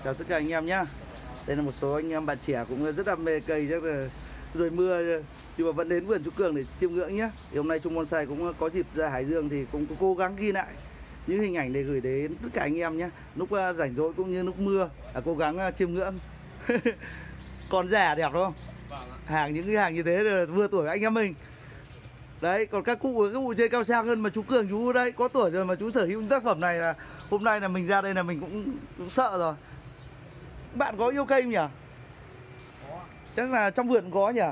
Chào tất cả anh em nhá. Đây là một số anh em bạn trẻ cũng rất đam mê cây, chắc là rồi mưa nhưng mà vẫn đến vườn chú Cường để chiêm ngưỡng nhé. Thì hôm nay Trung Bonsai cũng có dịp ra Hải Dương thì cũng cố gắng ghi lại những hình ảnh để gửi đến tất cả anh em nhé. Lúc rảnh rỗi cũng như lúc mưa cố gắng chiêm ngưỡng. Còn rẻ đẹp đúng không? Hàng những cái hàng như thế là vừa tuổi anh em mình. Đấy, còn các cụ chơi cao sang hơn mà chú Cường chú đây có tuổi rồi mà chú sở hữu những tác phẩm này là hôm nay là mình ra đây là mình cũng sợ rồi. Bạn có yêu cây không nhỉ? Có. Chắc là trong vườn có nhỉ?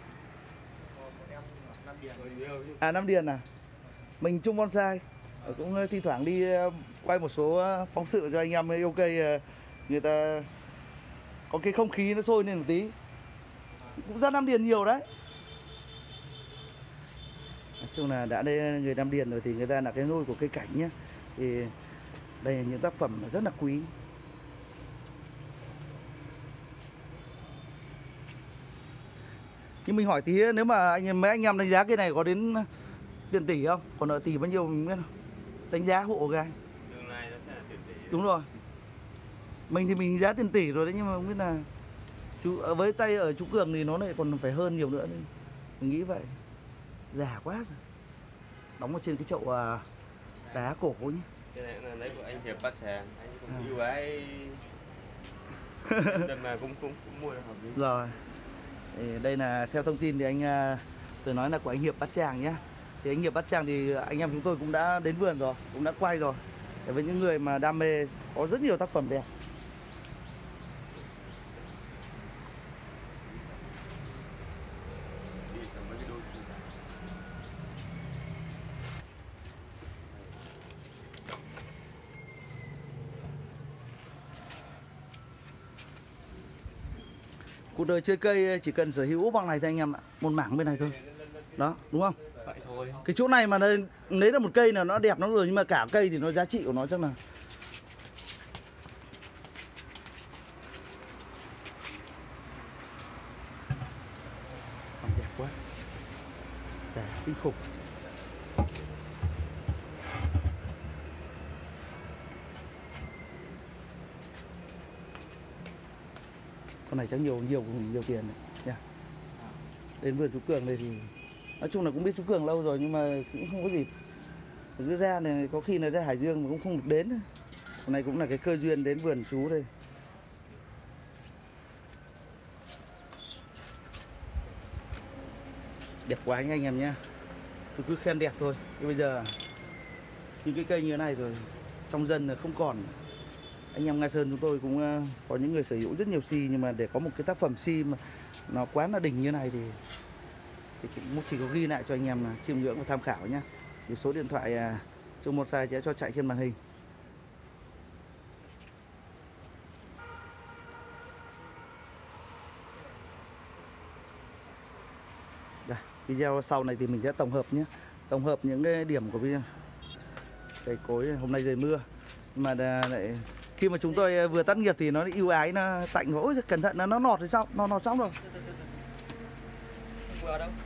À, Nam Điền à? Mình Trung Bonsai cũng thi thoảng đi quay một số phóng sự cho anh em yêu cây, người ta có cái không khí nó sôi lên một tí. Cũng ra Nam Điền nhiều đấy. Nói chung là đã đây người Nam Điền rồi thì người ta là cái nôi của cây cảnh nhé. Thì đây là những tác phẩm rất là quý. Nhưng mình hỏi tí, nếu mà mấy anh em đánh giá cây này có đến tiền tỷ không? Còn nợ tỷ bao nhiêu mình biết không? Đánh giá hộ cái. Tương lai nó sẽ là tiền tỷ. Đúng rồi. Mình thì mình giá tiền tỷ rồi đấy, nhưng mà không biết là chú với tay ở chú Cường thì nó lại còn phải hơn nhiều nữa nên mình nghĩ vậy. Già quá rồi. Đóng ở trên cái chậu đá cổ nhé. Cái này là lấy của anh Hiệp Bát Tràng, anh cũng yêu ái. Đợt mà cũng mua được hợp lý. Rồi. Thì đây là theo thông tin thì tôi nói là của anh Hiệp Bát Tràng nhé. Thì anh Hiệp Bát Tràng thì anh em chúng tôi cũng đã đến vườn rồi, cũng đã quay rồi. Để với những người mà đam mê có rất nhiều tác phẩm đẹp. Cuộc đời chơi cây chỉ cần sở hữu bằng này thôi anh em ạ. Một mảng bên này thôi. Đó, đúng không? Vậy thôi. Cái chỗ này mà lấy được một cây là nó đẹp lắm rồi. Nhưng mà cả cây thì nó giá trị của nó chắc là đẹp quá. Đẹp, kinh khủng. Con này chắc nhiều tiền này nha. Đến vườn chú Cường này thì nói chung là cũng biết chú Cường lâu rồi nhưng mà cũng không có dịp. Cứ ra này có khi là ra Hải Dương mà cũng không được đến. Con này cũng là cái cơ duyên đến vườn chú đây. Đẹp quá anh em nhá. Tôi cứ khen đẹp thôi. Thế bây giờ những cái cây như thế này rồi trong dân là không còn. Anh em Nga Sơn chúng tôi cũng có những người sở hữu rất nhiều si, nhưng mà để có một cái tác phẩm si mà nó quá là đỉnh như này thì cũng chỉ có ghi lại cho anh em là chiêm ngưỡng và tham khảo nhé. Thì số điện thoại Trung Bonsai sẽ cho chạy trên màn hình. Đây, video sau này thì mình sẽ tổng hợp nhé. Tổng hợp những cái điểm của video. Cây cối hôm nay trời mưa, nhưng mà lại khi mà chúng tôi vừa tắt nghiệp thì nó ưu ái, nó tạnh gỗ, cẩn thận nó nọt thì sao? Nó nọt xong rồi. Vừa đâu?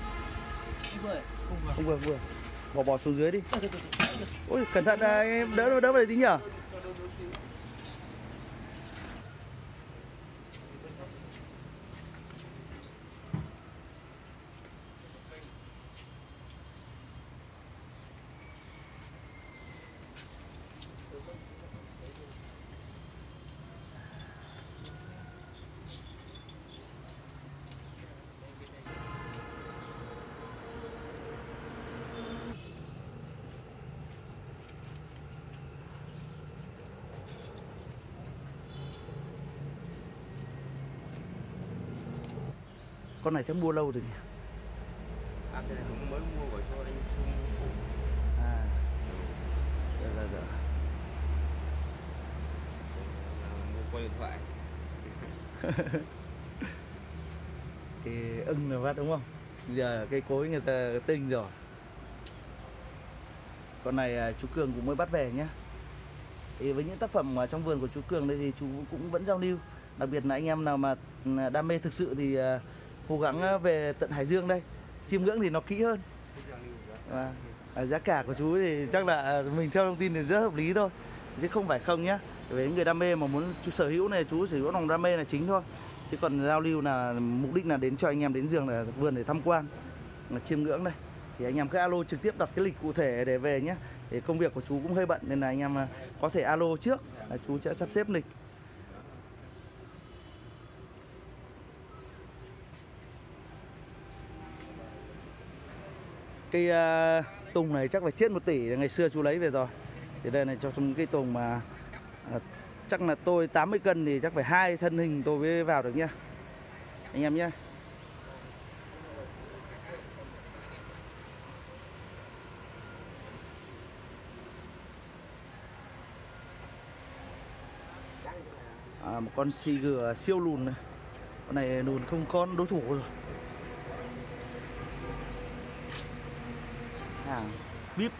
Không vừa. Bỏ xuống dưới đi. Ôi cẩn thận em đỡ vào đây tí nhở. Con này chắc mua lâu rồi nhỉ? À, cái này cũng mới mua của cho anh Trung. À. Dạ. Mua qua điện thoại. Cái ưng là vắt đúng không? Bây giờ cây cối người ta tinh rồi. Con này chú Cường cũng mới bắt về nhá. Thì với những tác phẩm ở trong vườn của chú Cường đây thì chú cũng vẫn giao lưu. Đặc biệt là anh em nào mà đam mê thực sự thì cố gắng về tận Hải Dương đây. Chiêm ngưỡng thì nó kỹ hơn. Giá cả của chú thì chắc là mình theo thông tin thì rất hợp lý thôi, chứ không phải không nhá. Với người đam mê mà muốn sở hữu này, chú sở hữu lòng đam mê là chính thôi. Chứ còn giao lưu là mục đích là đến cho anh em đến giường là vườn để tham quan, là chiêm ngưỡng đây. Thì anh em cứ alo trực tiếp đặt cái lịch cụ thể để về nhé. Để công việc của chú cũng hơi bận nên là anh em có thể alo trước là chú sẽ sắp xếp lịch. Cây tùng này chắc phải chết 1 tỷ, ngày xưa chú lấy về rồi. Thì đây này cho trong cây tùng mà chắc là tôi 80 cân thì chắc phải 2 thân hình tôi mới vào được nhá anh em nhé. Một con Tiger siêu lùn này. Con này lùn không có đối thủ rồi. Hàng bíp.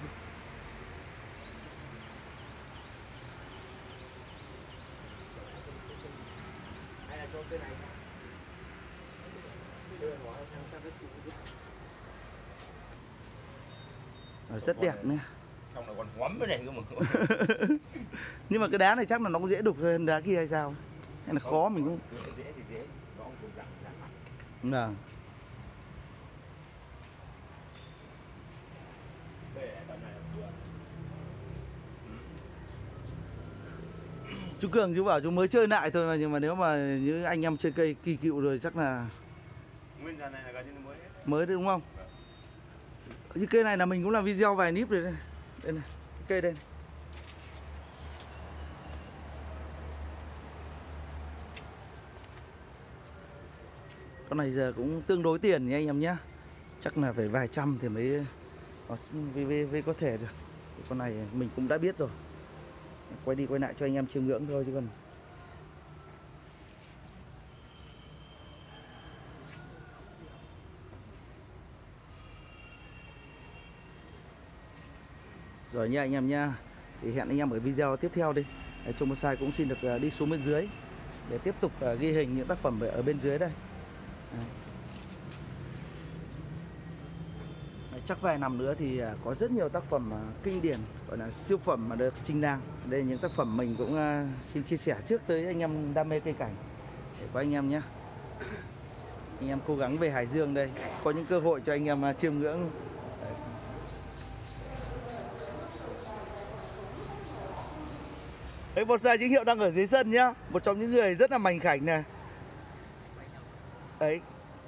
Rất đẹp nhé. Xong là còn hoắm cái này cơ mà. Nhưng mà cái đá này chắc là nó cũng dễ đục hơn đá kia hay sao? Hay là khó mình cũng. Dễ thì dễ, nó cũng dạng mặt. Vâng. Chú Cường chú bảo chú mới chơi lại thôi mà, nhưng mà nếu mà như anh em chơi cây kỳ cựu rồi chắc là Nguyên dàn này là gần như mới hết. mới đấy đúng không? Như cây này là mình cũng làm video vài clip rồi đây. Đây này, cây đây. Con này giờ cũng tương đối tiền nha anh em nhé. Chắc là phải vài trăm thì mới có thể được. Con này mình cũng đã biết rồi. Quay đi quay lại cho anh em chiêm ngưỡng thôi chứ còn. Rồi nha anh em nha. Thì hẹn anh em ở video tiếp theo đi. Trong bonsai cũng xin được đi xuống bên dưới để tiếp tục ghi hình những tác phẩm ở bên dưới đây. Chắc vài năm nữa thì có rất nhiều tác phẩm kinh điển, gọi là siêu phẩm mà được trình làng. Đây là những tác phẩm mình cũng xin chia sẻ trước tới anh em đam mê cây cảnh để có anh em nhé. Anh em cố gắng về Hải Dương đây, có những cơ hội cho anh em chiêm ngưỡng. Đấy, bonsai chính hiệu đang ở dưới sân nhá. Một trong những người rất là mảnh khảnh này. Đấy.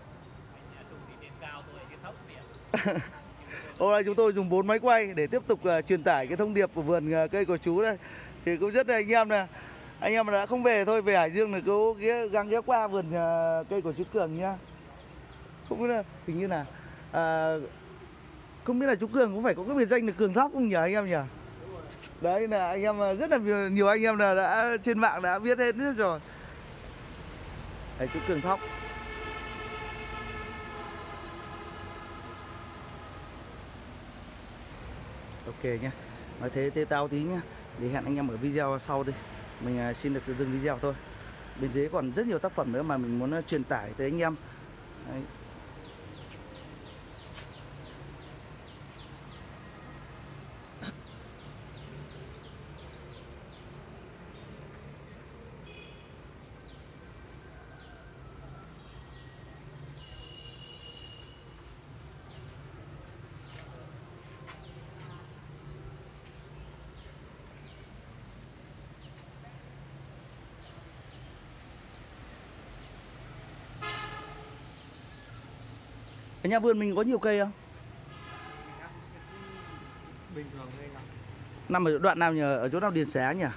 Hôm nay chúng tôi dùng 4 máy quay để tiếp tục truyền tải cái thông điệp của vườn cây của chú đây. Thì cũng rất là anh em nè. Anh em mà đã không về thôi, về Hải Dương thì cứ gắng ghé qua vườn cây của chú Cường nhá. Không biết là hình như là không biết là chú Cường cũng phải có cái biệt danh là Cường Thóc không nhỉ anh em nhỉ? Đấy là anh em rất là nhiều anh em là đã trên mạng đã biết hết rồi. Đấy, chú Cường Thóc. Ok nhé. Nói thế tao tí nhá. Để hẹn anh em ở video sau đi. Mình xin được dừng video thôi. Bên dưới còn rất nhiều tác phẩm nữa mà mình muốn truyền tải tới anh em. Đấy. Ở nhà vườn mình có nhiều cây không? Bình thường thôi anh ạ. Nằm ở đoạn nào nhỉ? Ở chỗ nào Điền Xá nhỉ?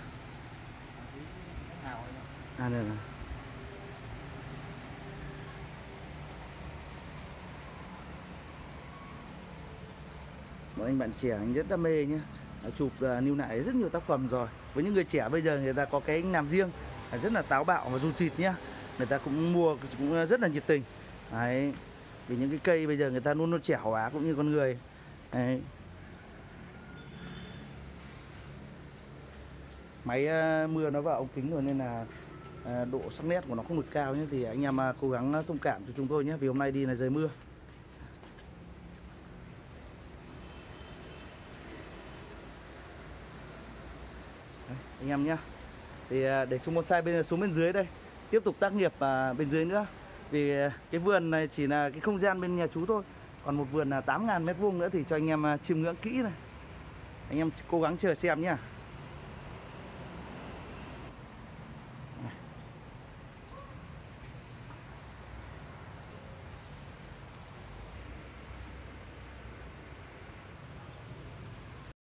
À đây này. Một anh bạn trẻ anh rất đam mê nhé. Chụp lưu lại rất nhiều tác phẩm rồi. Với những người trẻ bây giờ người ta có cái làm riêng, rất là táo bạo và ru chịt nhá. Người ta cũng mua cũng rất là nhiệt tình. Đấy. Vì những cái cây bây giờ người ta luôn luôn trẻ hóa cũng như con người. Đấy. Máy mưa nó vào ống kính rồi nên là độ sắc nét của nó không được cao nhé. Thì anh em cố gắng thông cảm cho chúng tôi nhé. Vì hôm nay đi là trời mưa. Đấy, anh em nhé. Thì để chung bonsai xuống bên dưới đây, tiếp tục tác nghiệp bên dưới nữa. Vì cái vườn này chỉ là cái không gian bên nhà chú thôi. Còn một vườn là 8.000 m² nữa thì cho anh em chiêm ngưỡng kỹ này. Anh em cố gắng chờ xem nhá.